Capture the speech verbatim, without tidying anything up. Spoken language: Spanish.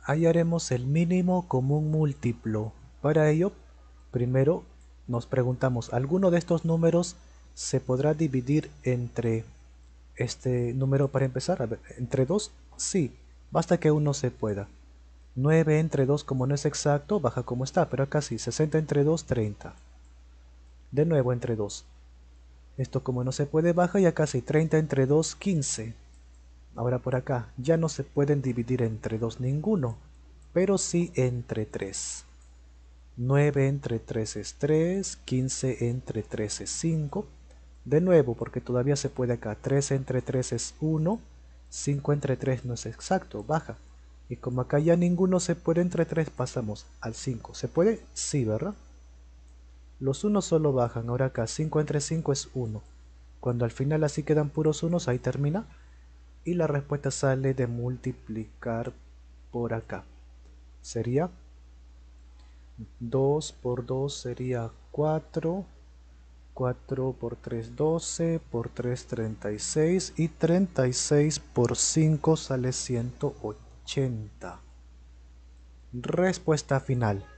hallaremos el mínimo común múltiplo. Para ello, primero nos preguntamos, ¿alguno de estos números se podrá dividir entre este número para empezar? A ver, ¿entre dos? Sí, basta que uno se pueda. nueve entre dos, como no es exacto, baja como está, pero acá sí, sesenta entre dos, treinta. De nuevo entre dos. Esto como no se puede, baja, y acá sí, treinta entre dos, quince. Ahora por acá, ya no se pueden dividir entre dos ninguno, pero sí entre tres. nueve entre tres es tres, quince entre tres es cinco. De nuevo, porque todavía se puede acá, tres entre tres es uno, cinco entre tres no es exacto, baja. Y como acá ya ninguno se puede entre tres, pasamos al cinco. ¿Se puede? Sí, ¿verdad? Los unos solo bajan, ahora acá cinco entre cinco es uno. Cuando al final así quedan puros unos, ahí termina. Y la respuesta sale de multiplicar por acá. Sería dos por dos sería cuatro. cuatro por tres, doce. Por tres, treinta y seis. Y treinta y seis por cinco sale ciento ochenta. Respuesta final.